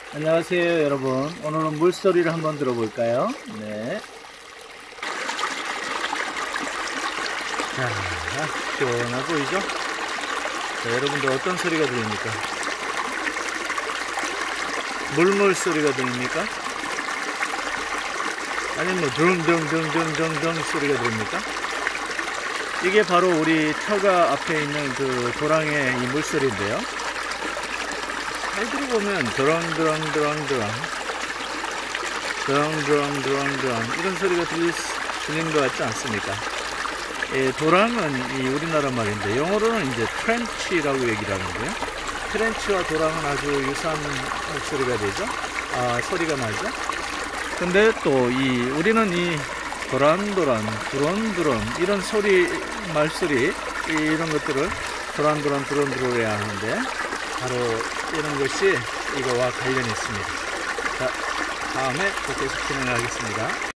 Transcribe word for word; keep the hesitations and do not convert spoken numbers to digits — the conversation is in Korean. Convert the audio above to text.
안녕하세요 여러분. 오늘은 물소리를 한번 들어볼까요? 네. 자, 시원해 보이죠? 자, 여러분들 어떤 소리가 들립니까? 물물 소리가 들립니까? 아니면 뭐 둥둥둥둥둥둥 소리가 들립니까? 이게 바로 우리 처가 앞에 있는 그 도랑의 이 물소리인데요. 잘 들어보면 드렁드렁드렁드렁 드렁드렁드렁드렁 이런 소리가 들리, 들리는 것 같지 않습니까? 예, 도랑은 이 우리나라 말인데 영어로는 이제 트렌치라고 얘기를 하는데요. 트렌치와 도랑은 아주 유사한 목소리가 되죠. 아, 소리가 나죠. 근데 또 이 우리는 이 도란도란 두런두런 이런 소리 말소리 이런 것들을 도란도란 두런두런 해야 하는데 바로 이런 것이 이거와 관련이 있습니다. 자, 다음에 계속 진행하겠습니다.